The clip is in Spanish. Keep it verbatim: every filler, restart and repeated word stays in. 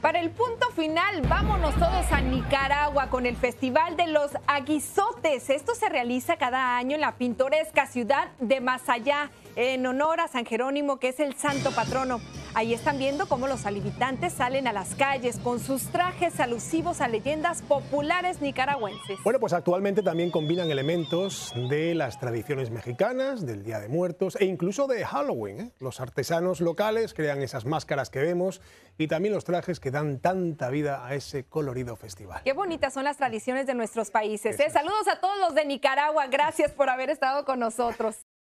Para el punto final, vámonos todos a Nicaragua con el Festival de los Aguizotes. Esto se realiza cada año en la pintoresca ciudad de Masayá, en honor a San Jerónimo, que es el santo patrono. Ahí están viendo cómo los habitantes salen a las calles con sus trajes alusivos a leyendas populares nicaragüenses. Bueno, pues actualmente también combinan elementos de las tradiciones mexicanas, del Día de Muertos e incluso de Halloween, ¿eh? Los artesanos locales crean esas máscaras que vemos y también los trajes que dan tanta vida a ese colorido festival. Qué bonitas son las tradiciones de nuestros países, ¿eh? Saludos a todos los de Nicaragua. Gracias por haber estado con nosotros.